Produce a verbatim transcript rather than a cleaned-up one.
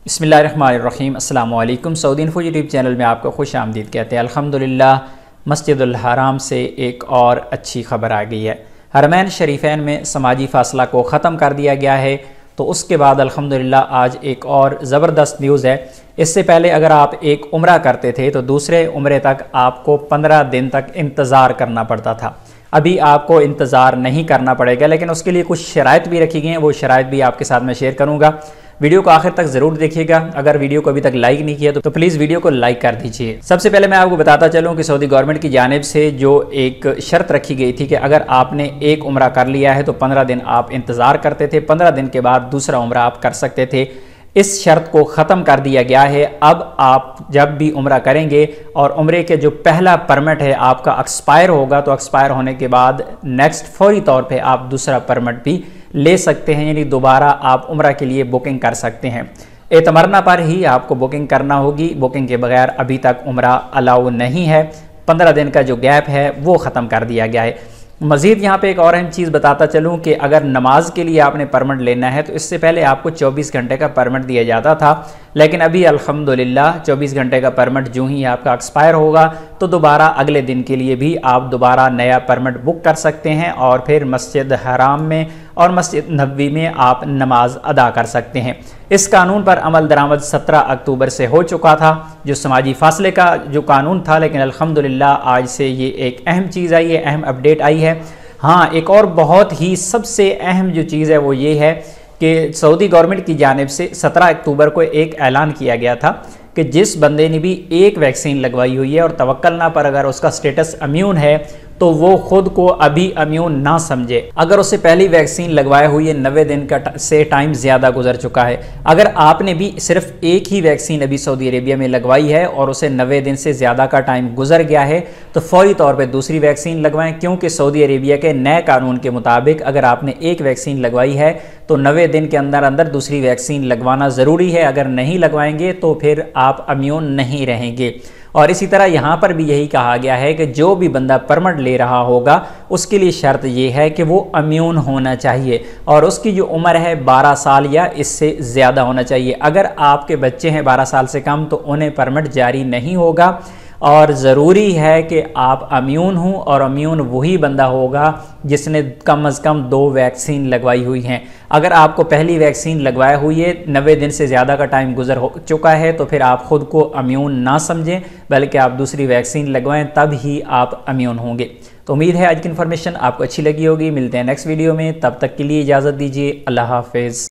بسم اللہ الرحمن الرحیم۔ السلام علیکم۔ سعودی انفو یوٹیوب چینل میں آپ کو خوش آمدید کہتے ہیں۔ الحمدللہ مسجد الحرام سے ایک اور اچھی خبر آ گئی ہے۔ حرمین شریفین میں سماجی فاصلہ کو ختم کر دیا گیا ہے، تو اس کے بعد الحمدللہ آج ایک اور زبردست نیوز ہے۔ اس سے پہلے اگر آپ ایک عمرہ کرتے تھے تو دوسرے عمرے تک آپ کو پندرہ دن تک انتظار کرنا پڑتا تھا۔ ابھی آپ کو انتظار نہیں کرنا پڑے گا، لیکن اس کے لیے کچھ شرائط بھی رکھی گئی ہیں، وہ شرائط بھی آپ کے ساتھ میں شیئر کروں گا۔ ویڈیو کو آخر تک ضرور دیکھیے گا۔ اگر ویڈیو کو ابھی تک لائک نہیں کیا تو پلیز ویڈیو کو لائک کر دیجئے۔ سب سے پہلے میں آپ کو بتاتا چلوں کہ سعودی گورنمنٹ کی جانب سے جو ایک شرط رکھی گئی تھی کہ اگر آپ نے ایک عمرہ کر لیا ہے تو پندرہ دن آپ انتظار کرتے تھے، پندرہ دن کے بعد دوسرا عمرہ آپ کر سکتے تھے۔ اس شرط کو ختم کر دیا گیا ہے۔ اب آپ جب بھی عمرہ کریں گے اور عمرے کے جو پہلا پرمٹ ہے آپ کا ایکسپائر ہوگا، تو ایکسپائر ہونے کے بعد نیکسٹ فوری طور پہ آپ دوسرا پرمٹ بھی لے سکتے ہیں، یعنی دوبارہ آپ عمرہ کے لیے بکنگ کر سکتے ہیں۔ اعتمرنا پر ہی آپ کو بکنگ کرنا ہوگی، بکنگ کے بغیر ابھی تک عمرہ الاؤ نہیں ہے۔ پندرہ دن کا جو گیپ ہے وہ ختم کر دیا گیا ہے۔ مزید یہاں پہ ایک اور اہم چیز بتاتا چلوں کہ اگر نماز کے لیے آپ نے پرمٹ لینا ہے تو اس سے پہلے آپ کو چوبیس گھنٹے کا پرمٹ دیا جاتا تھا، لیکن ابھی الحمدللہ چوبیس گھنٹے کا پرمٹ جو ہی آپ کا ایکسپائر ہوگا تو دوبارہ اگلے دن کے لیے بھی آپ دوبارہ نیا پرمٹ بک کر سکتے ہیں اور پھر مسجد حرام میں اور مسجد نبوی میں آپ نماز ادا کر سکتے ہیں۔ اس قانون پر عمل درآمد سترہ اکتوبر سے ہو چکا تھا، جو سماجی فاصلے کا جو قانون تھا، لیکن الحمدللہ آج سے یہ ایک اہم چیز آئی ہے، اہم اپڈیٹ آئی ہے۔ ہاں، ایک اور بہت ہی سب سے اہم جو چیز ہے وہ یہ ہے کہ سعودی گورنمنٹ کی جانب سے سترہ اکتوبر کو ایک اعلان کیا گیا تھا کہ جس بندے نے بھی ایک ویکسین لگوائی ہوئی ہے اور توکل نہ پر اگر اس کا سٹیٹس امیون ہے تو وہ خود کو ابھی امیون نہ سمجھے۔ اگر اسے پہلی ویکسین لگوائے ہوئی ہے نوے دن کا سے ٹائم زیادہ گزر چکا ہے، اگر آپ نے بھی صرف ایک ہی ویکسین ابھی سعودی عربیہ میں لگوائی ہے اور اسے نوے دن سے زیادہ کا ٹائم گزر گیا ہے تو فوری طور پہ دوسری ویکسین لگوائیں، کیونکہ سعودی عربیہ کے نئے قانون کے مطابق اگر آپ نے ایک ویکسین لگوائی ہے تو نوے دن کے اندر اندر دوسری ویکسین لگوانا ضروری ہے۔ اگر نہیں لگوائیں گے تو پھر آپ امیون نہیں رہیں گے۔ اور اسی طرح یہاں پر بھی یہی کہا گیا ہے کہ جو بھی بندہ پرمٹ لے رہا ہوگا اس کے لیے شرط یہ ہے کہ وہ امیون ہونا چاہیے اور اس کی جو عمر ہے بارہ سال یا اس سے زیادہ ہونا چاہیے۔ اگر آپ کے بچے ہیں بارہ سال سے کم تو انہیں پرمٹ جاری نہیں ہوگا، اور ضروری ہے کہ آپ امیون ہوں، اور امیون وہی بندہ ہوگا جس نے کم از کم دو ویکسین لگوائی ہوئی ہیں۔ اگر آپ کو پہلی ویکسین لگوائے ہوئی ہے، نوے دن سے زیادہ کا ٹائم گزر ہو چکا ہے، تو پھر آپ خود کو امیون نہ سمجھیں بلکہ آپ دوسری ویکسین لگوائیں، تب ہی آپ امیون ہوں گے۔ تو امید ہے آج کی انفارمیشن آپ کو اچھی لگی ہوگی۔ ملتے ہیں نیکسٹ ویڈیو میں، تب تک کے لیے اجازت دیجیے۔ اللہ حافظ۔